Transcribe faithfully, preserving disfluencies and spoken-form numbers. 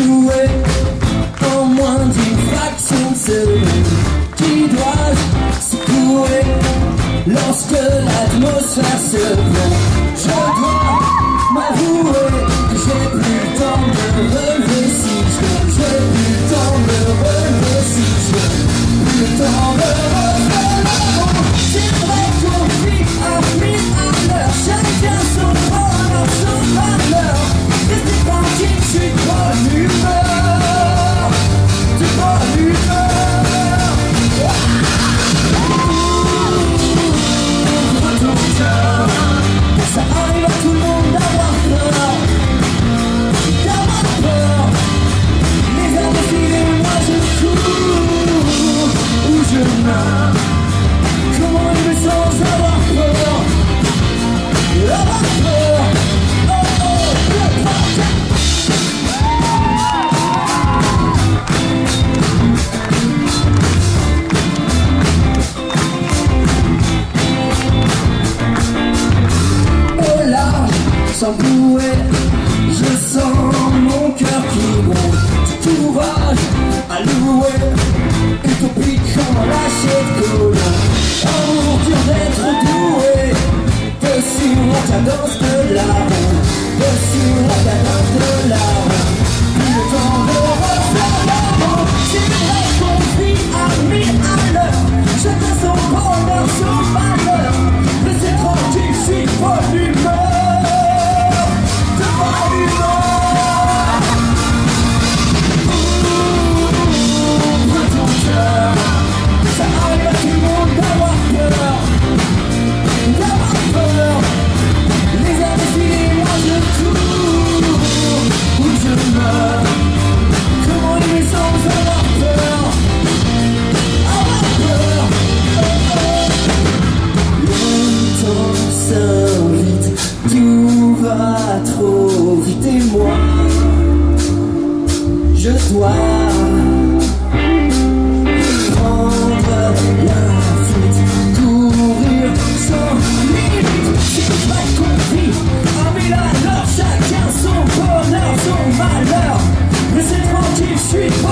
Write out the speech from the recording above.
jouer en moins d'une fraction de seconde. Qui dois-je secouer lorsque l'atmosphère se prend? Je dois m'avouer que j'ai plus le temps de me relever si je veux. J'ai plus le temps de me relever si je veux. Plus le temps de me relever. C'est vrai qu'on vit à mille à l'heure. Chacun son bonheur, son malheur. Restez tranquille, je suis de bonne humeur. De bonne humeur. Ouvre ton cœur. Ça arrive à tout le monde d'avoir peur. D'avoir peur. Les heures défilent et moi je cours. Ou je meurs. Comment il me sent avoir peur. Avoir peur. Oh oh, le parquet. Au large, sans bouée, je sens mon cœur qui monte. Du courage à louer, utopique comme lâcher de colon. Amour dur d'être doué, dessus la cadence de la ronde, dessus la cadence de la ronde. Plus le temps de refaire l'amour. C'est vrai qu'on vit à mille à l'heure. Chacun son bonheur, son malheur. Laissez tranquille, je suis de bonne humeur. De bonne humeur. Ouvre ton cœur. Ça arrive à tout le monde d'avoir peur. D'avoir peur. Les heures défilent, moi je cours. Ou je meurs. Comment il est sans avoir peur. Avoir peur. Oh oh. Le temps s'invite, tout va trop vite et moi je dois prendre la fuite, courir sans limite. C'est vrai qu'on vit à mille à l'heure, chacun son bonheur, son malheur. Laissez tranquille, je suis